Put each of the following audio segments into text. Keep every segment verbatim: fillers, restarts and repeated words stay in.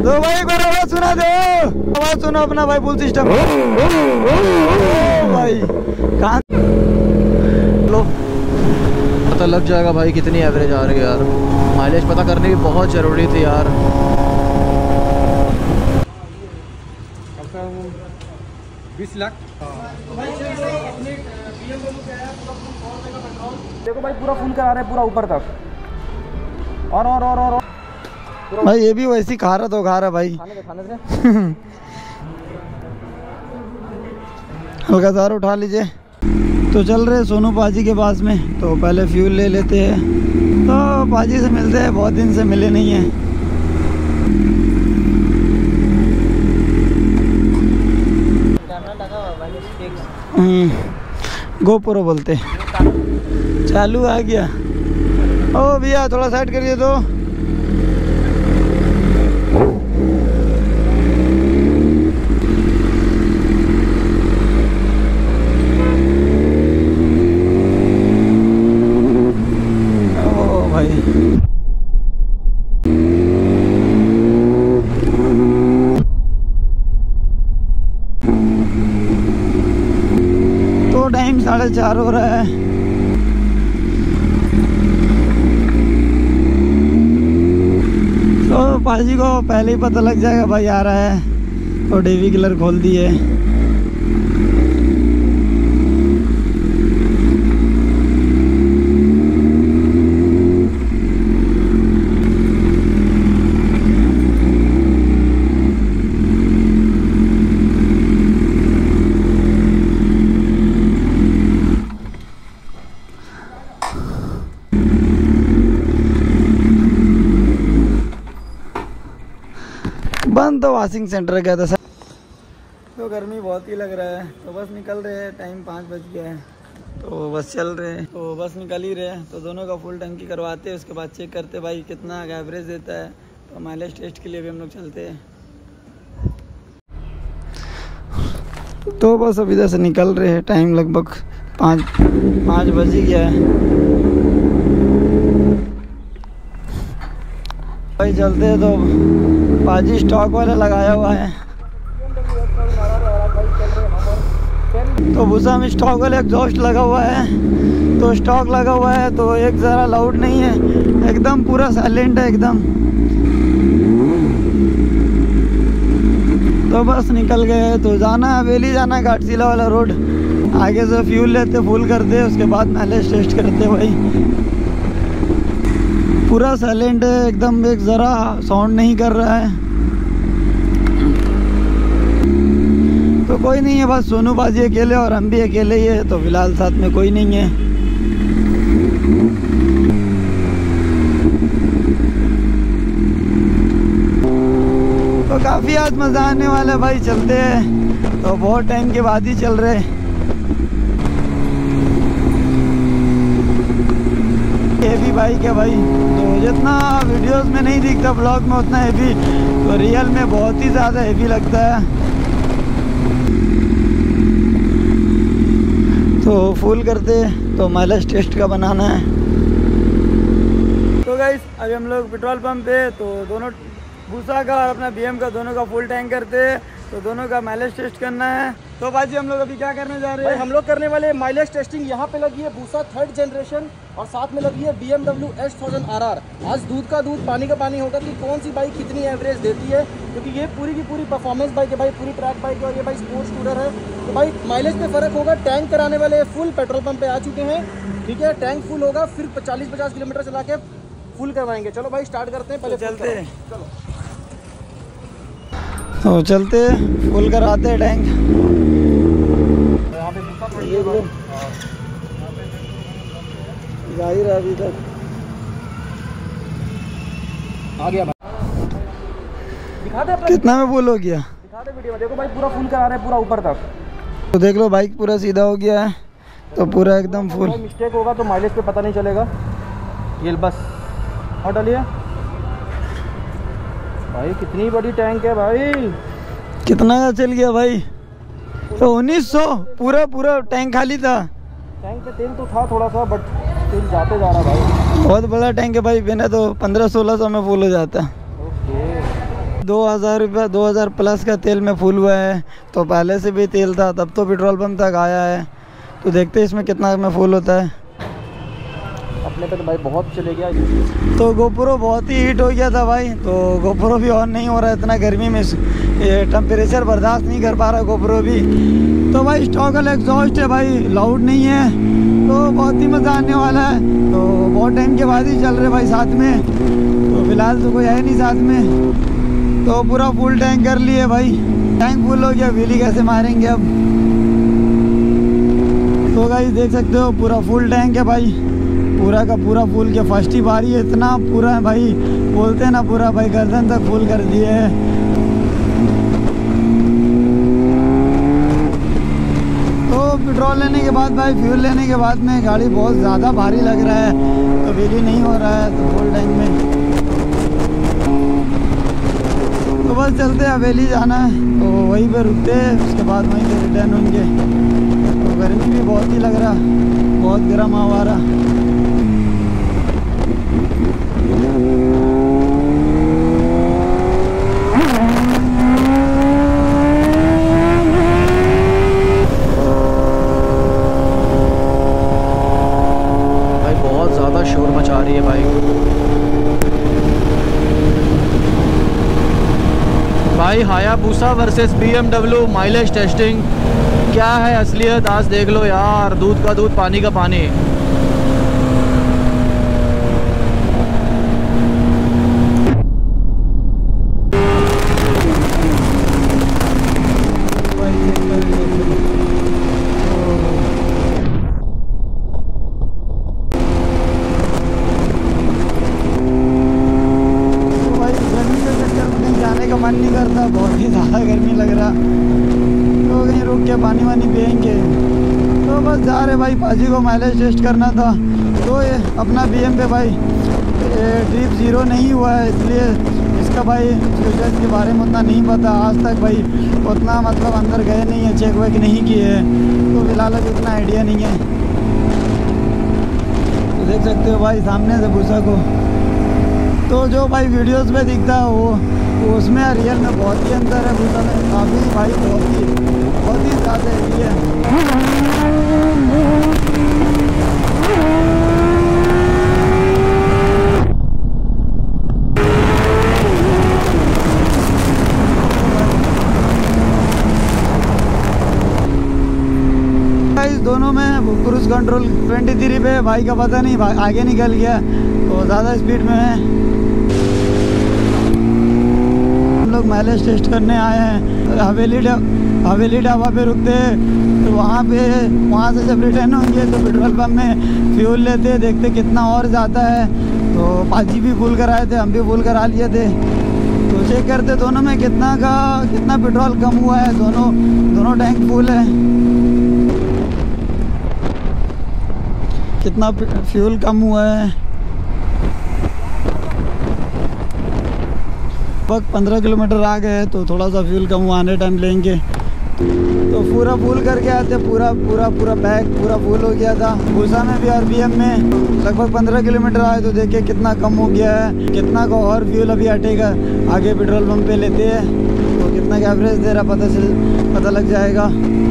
तो भाई एक बार आवाज सुना दो, आवाज सुनो अपना भाई फुल सिस्टम भाई। कहाँ लो पता लग जाएगा भाई कितनी एवरेज आ रही है यार। माइलेज पता करने की बहुत ज़रूरी थी यार। बीस लाख देखो भाई, पूरा फुल करा रहे हैं पूरा ऊपर तक। और और और और भाई ये भी वैसी खा रहा तो खा रहा भाई। खाने दे, खाने दे। हल्का सा उठा लीजिए। तो चल रहे सोनू पाजी के पास में, तो पहले फ्यूल ले लेते हैं। तो पाजी से मिलते हैं, बहुत दिन से मिले नहीं हैं। गोप्रो बोलते चालू आ गया। ओ भैया थोड़ा साइड करिए तो। ओ भाई तो टाइम साढ़े चार हो रहा है। तो पाजी को पहले ही पता लग जाएगा भाई आ रहा है, तो डीवी किलर खोल दिए। बंद तो वॉशिंग सेंटर गया था सर। तो गर्मी बहुत ही लग रहा है, तो बस निकल रहे हैं। टाइम पाँच बज गया है, तो बस चल रहे हैं। तो बस निकल ही रहे हैं, तो दोनों का फुल टंकी करवाते हैं, उसके बाद चेक करते भाई कितना एवरेज देता है। तो माइलेज टेस्ट के लिए भी हम लोग चलते हैं। तो बस अब इधर से निकल रहे हैं। टाइम लगभग पाँच पाँच बज ही गया है भाई। चलते हैं। तो पाजी स्टॉक वाला लगाया हुआ है, तो भूसा में स्टॉक वाला एग्जॉस्ट लगा हुआ है। तो स्टॉक लगा हुआ है तो एक ज़रा लाउड नहीं है, एकदम पूरा साइलेंट है एकदम। तो बस निकल गए। तो जाना हवेली जाना, घाटशिला वाला रोड। आगे से फ्यूल लेते, फुल करते, उसके बाद माइलेज टेस्ट करते भाई। पूरा साइलेंट है एकदम, एक ज़रा साउंड नहीं कर रहा है। तो कोई नहीं है, बस सोनू बाजी अकेले और हम भी अकेले ही है। तो फिलहाल साथ में कोई नहीं है। तो काफ़ी आज मज़ा आने वाला है भाई। चलते हैं, तो बहुत टाइम के बाद ही चल रहे हैं। हेवी बाइक है भाई, तो जितना वीडियोस में नहीं दिखता ब्लॉग में उतना हेवी, तो रियल में बहुत ही ज़्यादा हेवी लगता है। तो फुल करते, तो माइलेज टेस्ट का बनाना है। तो गाइस अभी हम लोग पेट्रोल पंप पे, तो दोनों भूसा का और अपना बीएम का दोनों का फुल टैंक करते हैं। तो दोनों का माइलेज टेस्ट करना है। तो भाजी हम लोग अभी क्या करने जा रहे हैं? हम लोग करने वाले माइलेज टेस्टिंग। यहाँ पे लगी है भूसा थर्ड जनरेशन और साथ में लगी है B M W S thousand R R. आज दूध का दूध पानी का पानी होगा कि कौन सी बाइक कितनी एवरेज देती है, क्योंकि ये पूरी की पूरी परफॉर्मेंस बाइक है भाई, पूरी ट्रैक बाइक है और ये भाई स्पोर्ट्स टूरर है। तो भाई माइलेज पे फर्क होगा। टैंक कराने वाले फुल पेट्रोल पंप पे आ चुके हैं, ठीक है। टैंक फुल होगा, फिर चालीस पचास किलोमीटर चला के फुल करवाएंगे। चलो भाई स्टार्ट करते हैं। पहले चलते हैं, चलो तो चलते फुल कराते हैं टैंक। यहाँ पे जाहिर है अभी तक आ गया भाई। दिखा दे अपना कितना में फुल हो गया, दिखा दे वीडियो में। देखो भाई पूरा फुल करा रहे हैं पूरा ऊपर तक। तो देख लो बाइक पूरा सीधा हो गया है, तो पूरा एकदम फुल। मिस्टेक होगा तो माइलेज पे पता नहीं चलेगा। ये बस और डालिए भाई, कितनी बड़ी टैंक है भाई। कितना का चल गया भाई? तो उन्नीस सौ पूरा पूरा टैंक खाली था। टैंक पे तेल तो था थोड़ा सा, बट तेल जाते जा रहा भाई। बहुत बड़ा टैंक है भाई, बिना तो पंद्रह सोलह सौ में फुल हो जाता। ओके दो हज़ार रुपया दो हज़ार प्लस का तेल में फुल हुआ है। तो पहले से भी तेल था, तब तो पेट्रोल पंप तक आया है। तो देखते हैं इसमें कितना में फुल होता है। अपने पे तो भाई बहुत चले गया। तो गोप्रो बहुत ही हीट हो गया था भाई, तो गोप्रो भी ऑन नहीं हो रहा है। इतना गर्मी में ये टेम्परेचर बर्दाश्त नहीं कर पा रहा गोप्रो भी। तो भाई स्टॉकल एग्जॉस्ट है भाई, लाउड नहीं है, तो बहुत ही मज़ा आने वाला है। तो बहुत टाइम के बाद ही चल रहे भाई साथ में, तो फिलहाल तो कोई है नहीं साथ में। तो पूरा फुल टैंक कर लिए भाई, टैंक फुल हो गया। व्हीली कैसे मारेंगे अब। तो गाइस देख सकते हो पूरा फुल टैंक है भाई, पूरा का पूरा फुल के फर्स्ट ही बारी है। इतना पूरा है भाई, बोलते हैं ना पूरा भाई गर्दन तक फुल कर दिए है। तो पेट्रोल लेने के बाद भाई, फ्यूल लेने के बाद में गाड़ी बहुत ज़्यादा भारी लग रहा है, तो व्हीली नहीं हो रहा है तो फुल टैंक में। तो बस चलते हैं, हवेली जाना है तो वहीं पे रुकते हैं, उसके बाद वहीं पे रिटर्न होंगे। तो गर्मी भी बहुत ही लग रहा, बहुत गर्म हवा रहा। शोर मचा रही है भाई। भाई Hayabusa versus BMW mileage testing, क्या है असलियत आज देख लो यार। दूध का दूध पानी का पानी। मन नहीं करता, बहुत ही ज़्यादा गर्मी लग रहा। तो कहीं रुक के पानी वानी पियेंगे। तो बस जा रहे भाई, पाजी को माइलेज टेस्ट करना था। तो ये अपना बीएम पे भाई ड्रिप ज़ीरो नहीं हुआ है, इसलिए इसका भाई फ्यूचर्स के बारे में उतना नहीं पता आज तक भाई। उतना मतलब अंदर गए नहीं है, चेक वेक नहीं किए हैं, तो फिलहाल अभी उतना आइडिया नहीं है। तो देख सकते हो भाई सामने से भूसा को, तो जो भाई वीडियोस में दिखता है वो उसमें रियल में बहुत ही अंतर है। भूसा में काफ़ी भाई बहुत ही बहुत ही ज़्यादा है ये। इस दोनों में क्रूज कंट्रोल तेईस पे भाई का पता नहीं, आगे निकल गया तो ज़्यादा स्पीड में है। लोग माइलेज टेस्ट करने आए हैं, हवेली हवेली ढाबा पे रुकते हैं। तो वहाँ पे वहाँ से जब रिटर्न होंगे तो पेट्रोल पंप में फ्यूल लेते हैं, देखते कितना और जाता है। तो पाजी भी फुल कराए थे, हम भी फुल करा लिए थे। तो चेक करते दोनों में कितना का कितना पेट्रोल कम हुआ है। दोनों दोनों टैंक फुल है, कितना फ्यूल कम हुआ है। वक्त पंद्रह किलोमीटर आ गए तो थोड़ा सा फ्यूल कम हुआ, आने टाइम लेंगे। तो पूरा फुल करके आते, पूरा पूरा पूरा बैग पूरा फुल हो गया था। भूसा में भी और बीएम में लगभग पंद्रह किलोमीटर आए तो देखिए कितना कम हो गया है। कितना का और फ्यूल अभी हटेगा, आगे पेट्रोल पंप पे लेते हैं तो कितना का एवरेज दे रहा पता चल पता लग जाएगा।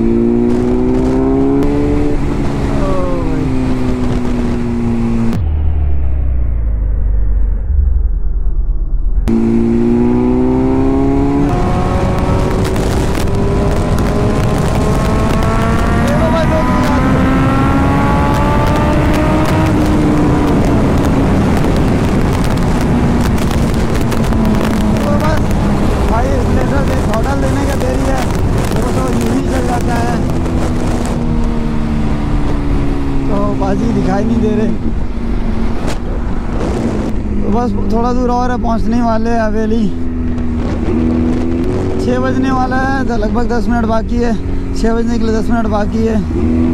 बाजी दिखाई नहीं दे रहे। तो बस थोड़ा दूर और है, पहुंचने वाले हैं हवेली। छः बजने वाला है तो लगभग दस मिनट बाकी है। छः बजने के लिए दस मिनट बाकी है।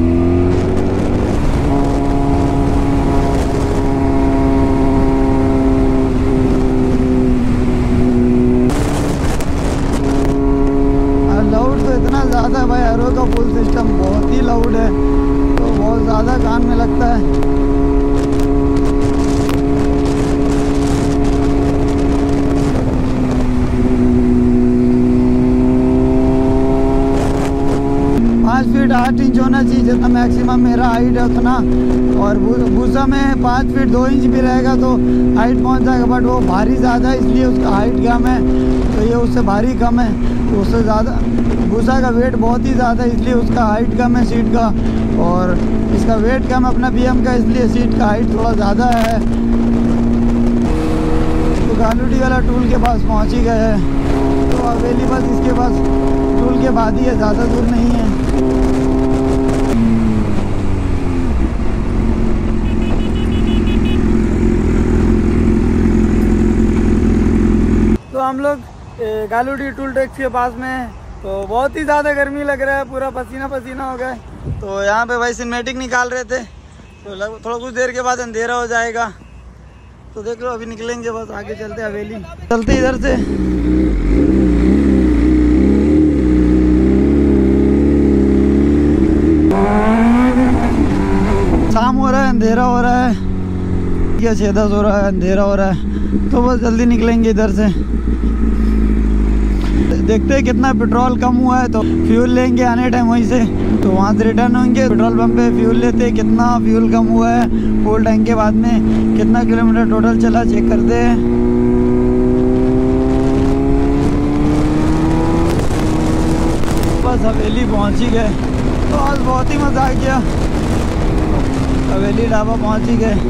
लाउड तो इतना ज़्यादा है भाई, एरो का फुल सिस्टम बहुत ही लाउड है, तो बहुत ज़्यादा कान में लगता है। मैक्सिमम मेरा हाइट है उतना, और भूसा में पाँच फीट दो इंच भी रहेगा तो हाइट पहुंच जाएगा, बट वो भारी ज़्यादा है इसलिए उसका हाइट कम है, तो ये उससे भारी कम है, तो उससे ज़्यादा भूसा का वेट बहुत ही ज़्यादा है इसलिए उसका हाइट कम है सीट का, और इसका वेट कम है अपना बी एम का, इसलिए सीट का हाइट थोड़ा ज़्यादा है। तो गालूडी वाला टूल के पास पहुँच ही गए हैं, तो हवेली बस इसके पास टूल के बाद ही है, ज़्यादा दूर नहीं है। तो हम लोग गालूडी टूल टैक्स के पास में है, तो बहुत ही ज़्यादा गर्मी लग रहा है, पूरा पसीना पसीना हो गया। तो यहाँ पे भाई सिनेमैटिक निकाल रहे थे, तो थोड़ा कुछ देर के बाद अंधेरा हो जाएगा, तो देख लो अभी निकलेंगे, बस आगे चलते हवेली, चलते इधर से। शाम हो रहा है, अंधेरा हो रहा है, क्या छः दस हो रहा है, अंधेरा हो रहा है, तो बस जल्दी निकलेंगे इधर से। देखते हैं कितना पेट्रोल कम हुआ है, तो फ्यूल लेंगे आने टाइम वहीं से, तो वहाँ से रिटर्न होंगे, पेट्रोल पंप पे फ्यूल लेते हैं, कितना फ्यूल कम हुआ है फुल टैंक के बाद में, कितना किलोमीटर टोटल चला चेक करते हैं। बस हवेली पहुँच ही गए, तो आज बहुत ही मज़ा आ गया, हवेली ढाबा पहुँच ही गए।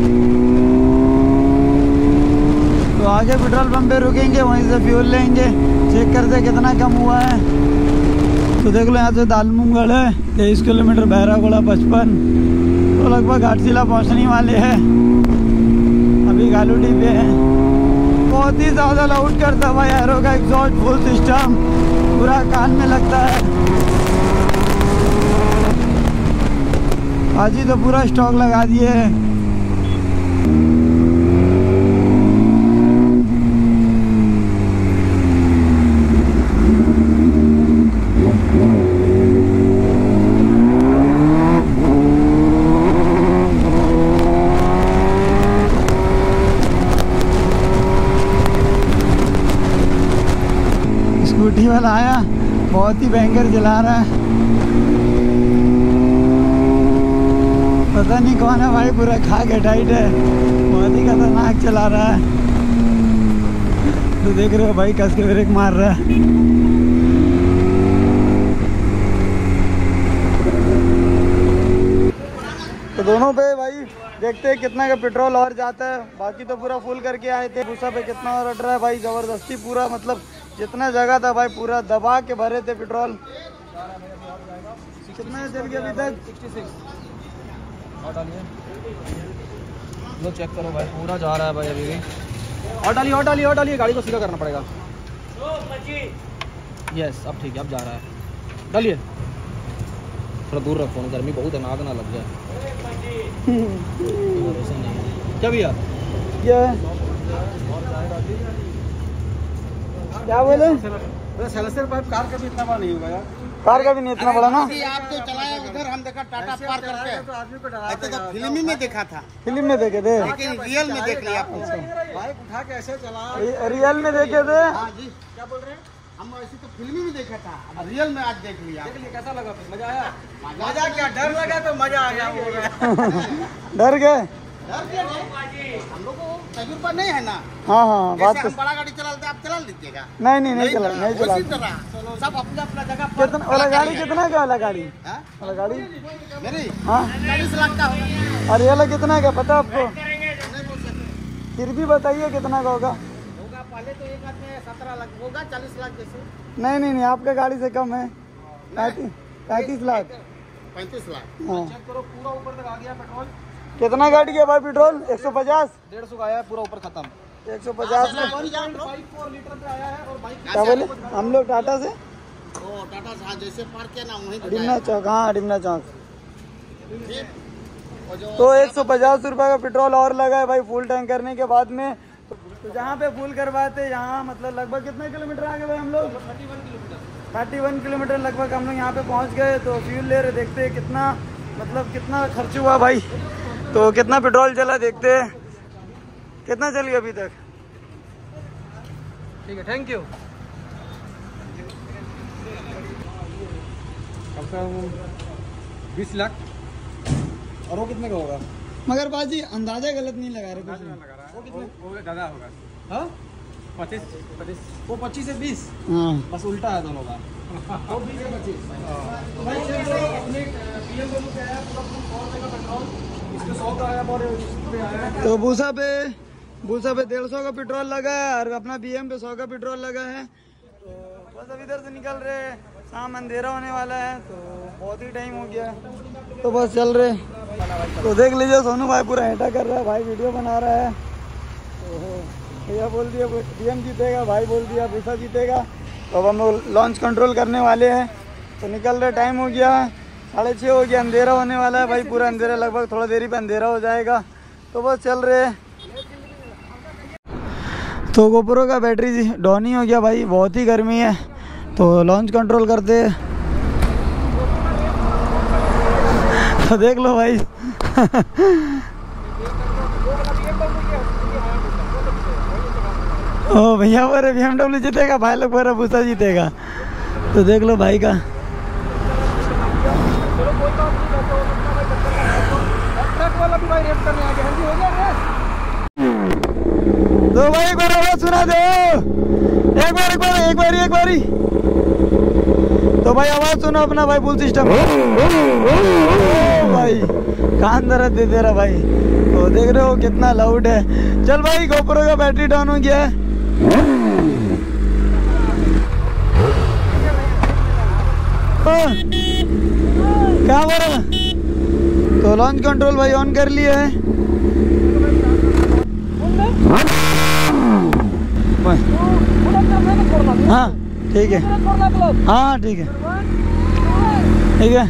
तो आगे पेट्रोल पंप पे रुकेंगे, वहीं से फ्यूल लेंगे, चेक करते कितना कम हुआ है। तो देख लो यहाँ से दालमूंगढ़ है तेईस किलोमीटर, बहरागोड़ा पचपन, तो लगभग घाटशिला पहुँचने वाले हैं, अभी गालूडी पे हैं। बहुत ही ज़्यादा लाउड करता भाई एरो का एग्जॉस्ट, फुल सिस्टम पूरा कान में लगता है। आज ही तो पूरा स्टॉक लगा दिए हैं। स्कूटी वाला आया, बहुत ही भयंकर चला रहा है, पता नहीं कौन है भाई, पूरा खा के टाइट है, बहुत ही खतरनाक चला रहा है। तो देख रहे हो भाई कस के ब्रेक मार रहा है। तो दोनों पे भाई देखते हैं कितना का पेट्रोल और जाता है, बाकी तो पूरा फुल करके आए थे। भूसा पे कितना और अट रहा है भाई, ज़बरदस्ती पूरा, मतलब जितना जगह था भाई पूरा दबा के भरे थे पेट्रोल। कितना चल गया अभी तक? और डालिए, लो चेक करो भाई, पूरा जा रहा है भाई अभी भी। और डालिए और डालिए और डालिए, गाड़ी को सीधा करना पड़ेगा। यस अब ठीक है, अब जा रहा है, डालिए। थोड़ा दूर रखो, गर्मी बहुत है, नाक ना लग जाए। भरोसा नहीं है क्या भैया? क्या है? क्या बोले? सेलेस्टर पाइप कार का भी इतना बड़ा नहीं होगा यार, कार का भी नहीं इतना बड़ा ना। आप तो चलाया उधर, हम देखा टाटा पार करते हैं, तो आदमी को डरा तो फिल्म में देखा था, फिल्म में देखे थे, लेकिन रियल में देख लिया आपको। बाइक उठा के ऐसे चला, रियल में देखे थे। हाँ जी, क्या बोल रहे हैं? हम ऐसे तो फिल्म में देखा था, अब रियल में आज देख लिया। देख लिया, कैसा लगा फिर? मजा आया? मजा क्या, डर लगा तो मजा आ गया। डर गए? डर गए नहीं, हम लोग को तजुर्बा नहीं है ना। हाँ हाँ बात तो। हम बड़ा गाड़ी चलाते, आप चला लीजिएगा? नहीं नहीं नहीं चला, नहीं चला। उसी तरह सब अपना अपना जगह। कितना वाला गाड़ी, कितना का वाला गाड़ी? हाँ? वाला गाड़ी मेरी हाँ चालीस लाख का होगा। और ये वाला कितना का पता आपको? नहीं बोल सकते, फिर भी बताइए कितना का होगा। होगा पहले तो एक आदमी सत्रह लाख होगा, चालीस लाख जैसे। नहीं नहीं नहीं, आपका गाड़ी से कम है, पैंतीस पैंतीस लाख पैंतीस लाख। हाँ। चेक करो, पूरा ऊपर तक आ गया पेट्रोल। कितना गाड़ी है भाई पेट्रोल? एक सौ पचास डेढ़ सौ का आया है, पूरा ऊपर खत्म। एक सौ पचास में फोर लीटर पे आया है। और बाइक क्या बोले? हम लोग टाटा से ओ टाटा से, हाँ, जैसे पार्क किया ना वहीं पे डिमना चौक, हाँ डिमना चौक। फिर और जो तो एक सौ पचास रुपये का पेट्रोल और लगा है भाई फुल टैंक करने के बाद में। तो जहाँ पे फुल करवाते यहाँ मतलब लगभग कितने किलोमीटर आ गए भाई हम लोग? थर्टी वन किलोमीटर लगभग हम लोग यहाँ पे पहुँच गए। तो फ्यूल ले रहे, देखते हैं कितना मतलब कितना खर्च हुआ भाई, तो कितना पेट्रोल चला देखते हैं कितना चल गया अभी तक। ठीक है, थैंक यू। कम से कम बीस लाख। और वो कितने का होगा? मगर बाजी अंदाजा गलत नहीं लगा रहे कुछ। वो कितने वो ज़्यादा होगा। हाँ पच्चीस पच्चीस वो पच्चीस से बीस, हाँ बस उल्टा है दोनों का। वो बीस से पच्चीस। भाई ये जो अपने बी एम डब्ल्यू का है पूरा फुल सौ रुपये का पेट्रोल, इसमें सौ का आया और इस पे आया। तो भूसा पे भूसा पे डेढ़ सौ का पेट्रोल लगा है और अपना बी एम पे सौ का पेट्रोल लगा है। तो बस अभी इधर से निकल रहे हैं, शाम अंधेरा होने वाला है तो बहुत ही टाइम हो गया, तो बस चल रहे। तो देख लीजिए सोनू भाई पूरा हेटा कर रहा है, भाई वीडियो बना रहा है। तो भैया बोल दिया बी एम जीतेगा, भाई बोल दिया भूसा जीतेगा। तो अब हम लोग लॉन्च कंट्रोल करने वाले हैं, तो निकल रहे। टाइम हो गया साढ़े छः हो गया, अंधेरा होने वाला है भाई, पूरा अंधेरा, लगभग थोड़ा देरी पे अंधेरा हो जाएगा। तो बस चल रहे। तो गोप्रो का बैटरी डाउन ही हो गया भाई, बहुत ही गर्मी है, तो लॉन्च कंट्रोल करते। तो देख लो भाई ओ भैया बोरे बी एम डब्ल्यू जीतेगा, भाई लोग बोरे भूसा जीतेगा। तो देख लो भाई का। ट्रक वाला भी भाई रेस करने आ गया। हाँ जी हो गया रेस। तो भाई एक बार आवाज सुना दो, एक बार एक बार एक बारी एक बारी। तो भाई आवाज सुनो अपना भाई, फुल सिस्टम। भाई कान दर्द दे दे रहा भाई, तो देख रहे हो कितना लाउड है। चल भाई गोप्रो का बैटरी डाउन हो गया है। क्या बोल रहा? तो लॉन्च कंट्रोल भाई ऑन कर लिए है। हाँ ठीक है, हाँ ठीक है ठीक है।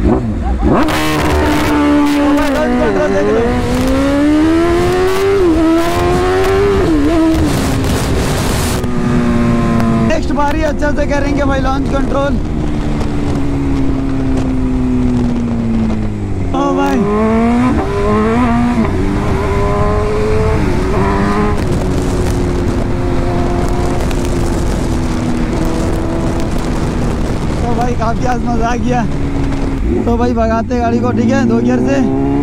नेक्स्ट बारी अच्छा से करेंगे भाई लॉन्च कंट्रोल। ओ भाई तो भाई काफी आज मजा आ गया। तो भाई भगाते गाड़ी को, ठीक है, दो गियर से।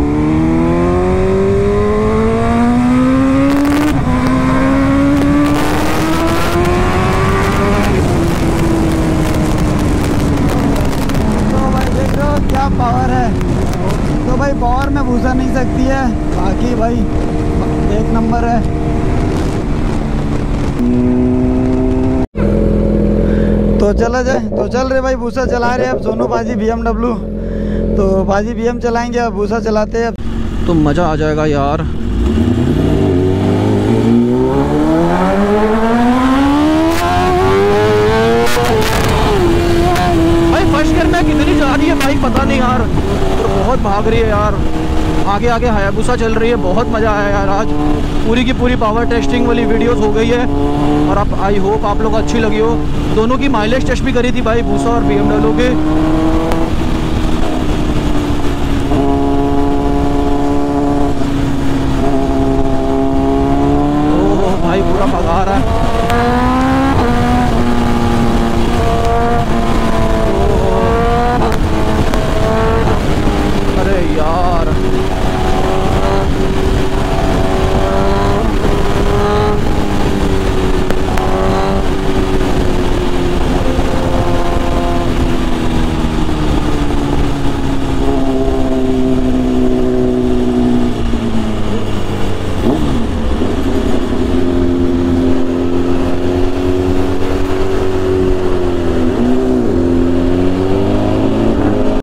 तो भाई देख रहे हो क्या पावर है। तो भाई पावर में भूसा नहीं सकती है, बाकी भाई एक नंबर है। तो चला जाए, तो चल रहे भाई भूसा चला रहे अब सोनू बाजी बी एम डब्ल्यू। तो बाजी बी एम चलाएंगे, अब भूसा चलाते हैं, तो मज़ा आ जाएगा यार। भाई फर्स्ट गियर में कितनी जा रही है भाई पता नहीं यार, और बहुत भाग रही है यार। आगे आगे हायाबुसा चल रही है, बहुत मज़ा आया यार। आज पूरी की पूरी पावर टेस्टिंग वाली वीडियोस हो गई है, और आप आई होप आप लोग को अच्छी लगी हो। दोनों की माइलेज टेस्ट भी करी थी भाई, भूसा और बी एम डब्ल्यू के।